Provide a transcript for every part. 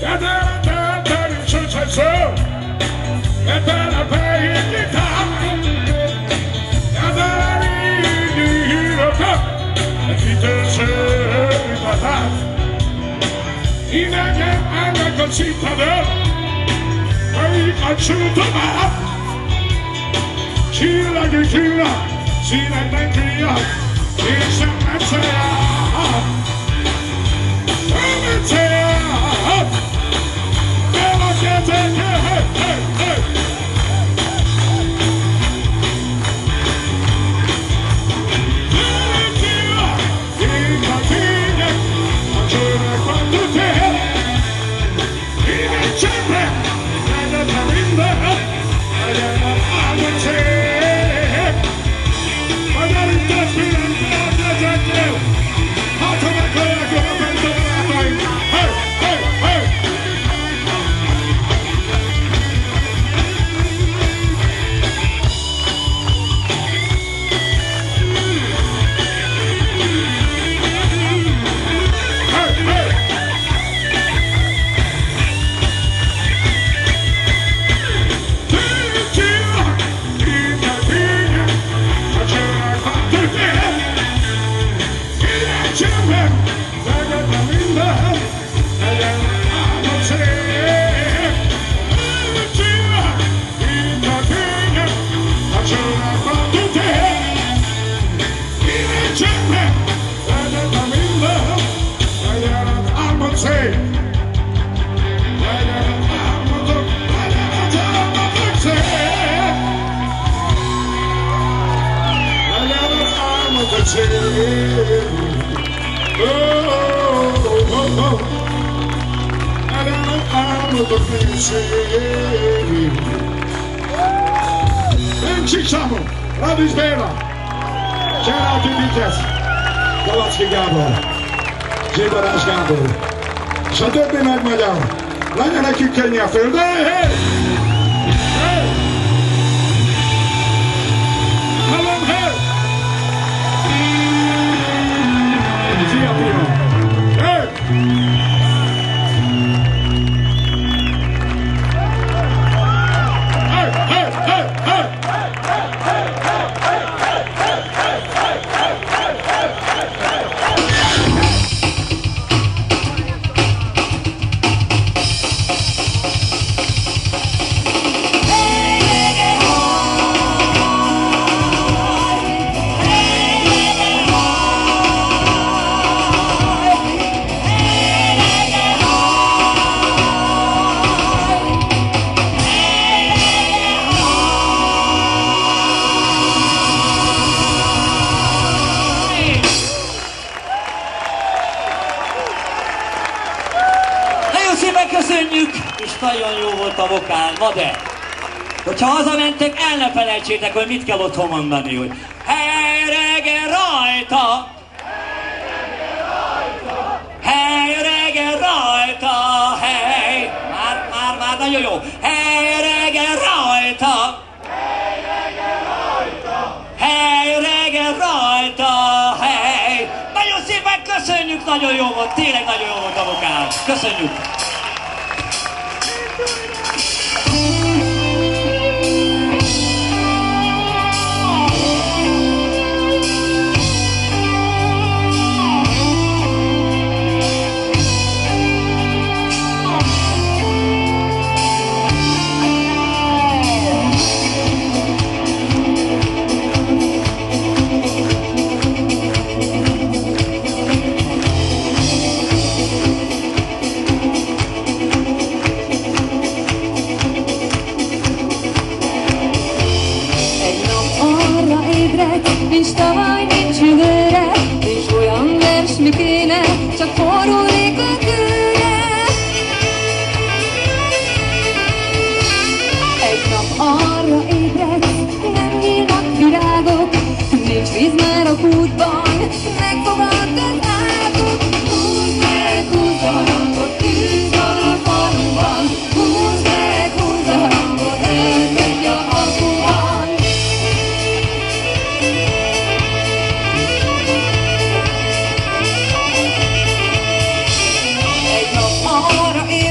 Bencsik-Sámon, Radics Béla, Cseráti Vigyesz, Galacki Gábor, Zsidarás Gábor, és a többi meg magyar. Legyen nekünk könnyű a föld. Hey! Hallom, hey! Szia, fiam! Hey! Köszönjük, és nagyon jó volt a vokál, na de, hogyha hazamentek, el ne felejtsétek, hogy mit kell otthon mondani, hogy hely reggel rajta, hely reggel rajta, hely, már nagyon jó, hely reggel rajta, hely reggel rajta, hely. Nagyon szépen köszönjük, nagyon jó volt, tényleg nagyon jó volt a vokál, köszönjük.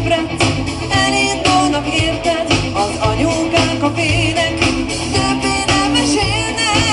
ébredsz, elindulnak érted az anyókák a fének, többé nem mesélnek.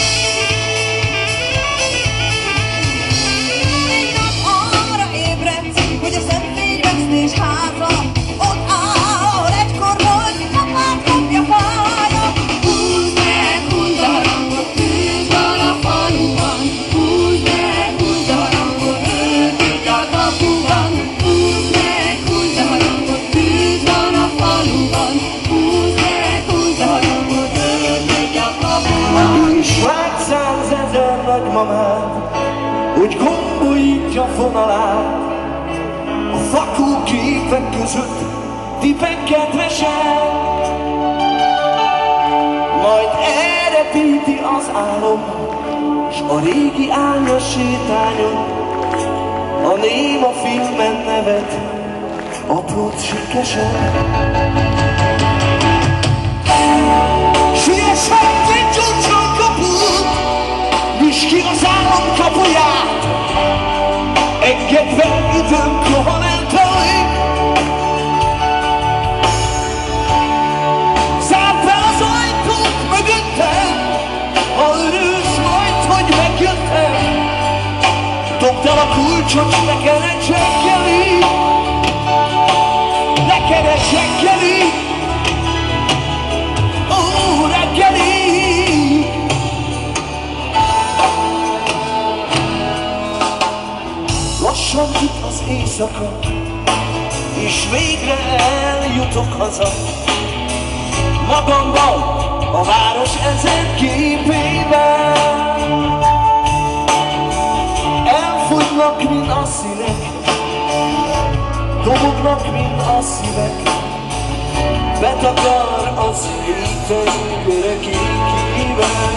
Egy nap arra ébredsz, hogy a szemfény vesztés háza ott áll, ahol egykor volt, apád kapja fája. Húzd meg, húzd a harangot, tűz van a faluban. Húzd meg, húzd a harangot, öltük a kapuban. Húzd meg, húzd a harangot, tűz van a faluban. Húzd meg, húzd a harangot, öltük a kapuban. És lát 100 000 nagymamát, hogy gombolítja fonalát. A fakó képek között tipek kedvesen, majd elrepíti az álom, s a régi árnyas sétányon a néma filmen nevet, aprót sikesen. Siesen kincsuncson kaput, nyisd ki az álom kapuját, engedve időnk rohan eltelik. Zárd be az ajtót mögöttem, ha örülsz majd, hogy megjöttem. Dobd el a kulcsot, s neked egy reggeli, neked egy reggeli, ó, reggeli. Lassan itt az éjszaka, és végre eljutok haza. Magamban, a város ezer képében. Elfogynak, mint a színek, dobognak, mint a szívek. Betakar az héten görög éjében.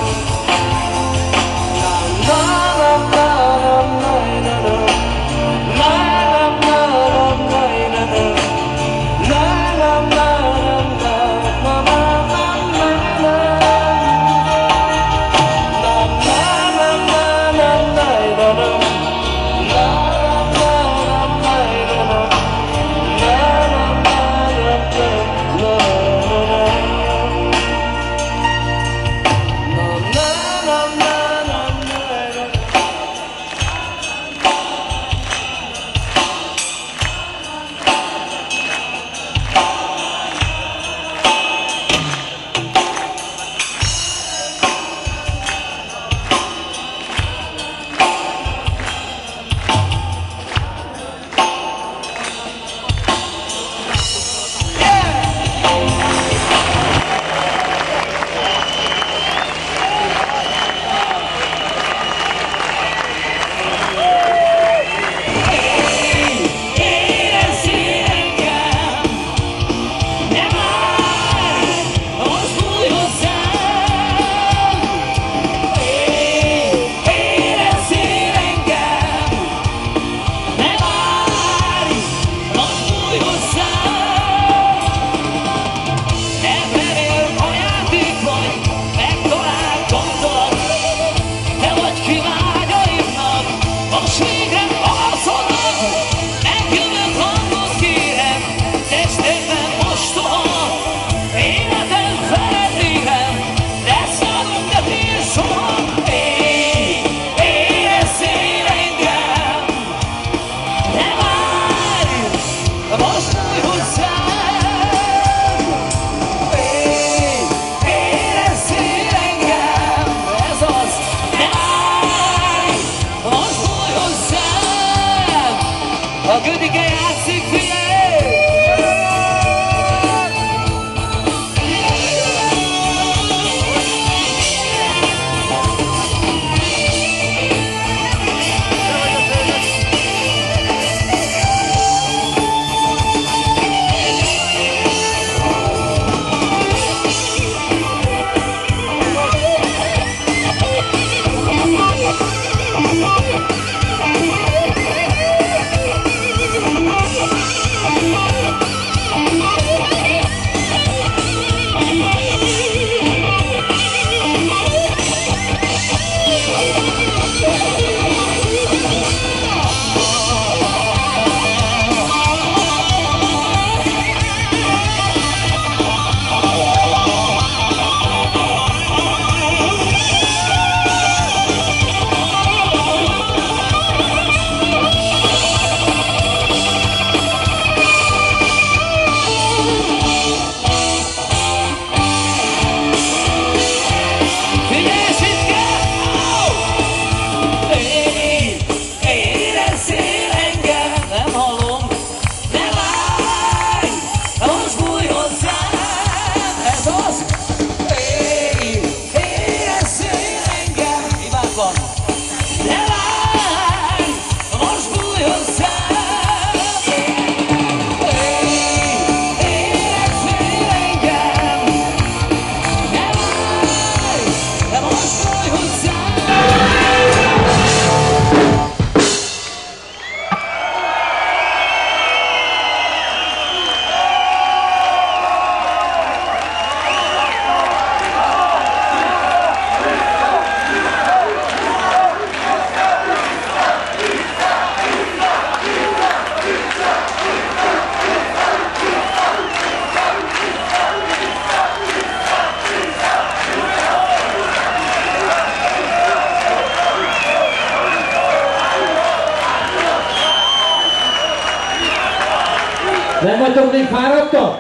Nem vagytok még fáradtak?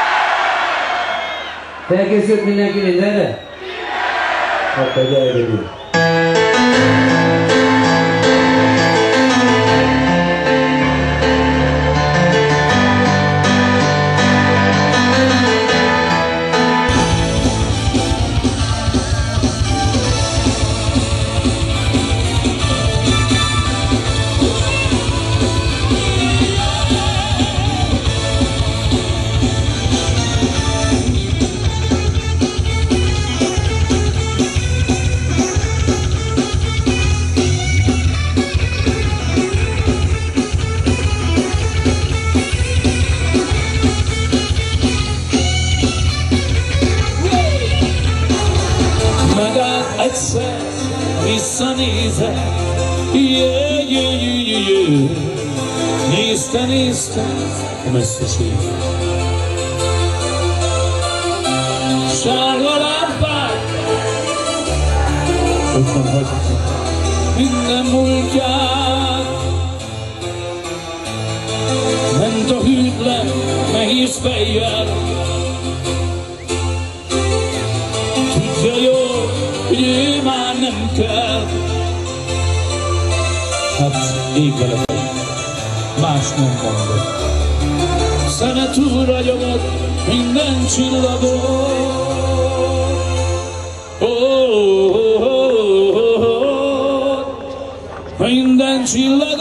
Felkészült mindenki mindenre? Akkor gyerünk! Egyszer visszanézek, nézte a messzeség. Sárga lámpák, ott van hagyjuk minden múltját. Ment a hűtlen, nehéz fejjel, tudja jól, hogy ő már nem kell. Hát ég vele vagy, más nem mondott. Szeme túl ragyogott minden csillagot. Minden csillagot,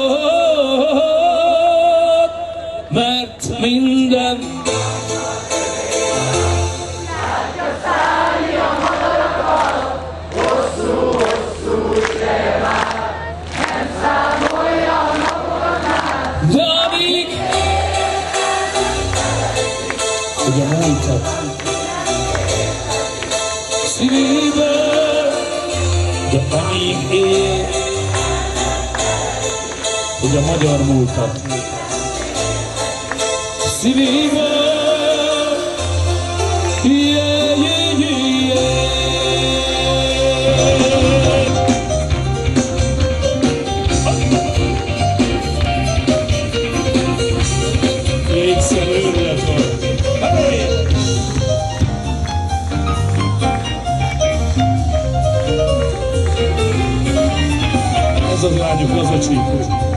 mert minden hogy a múltat szívéből, de amíg él, hogy a magyar múltat szívéből, Égszer őrület van. Ez az lányok, az a csípő.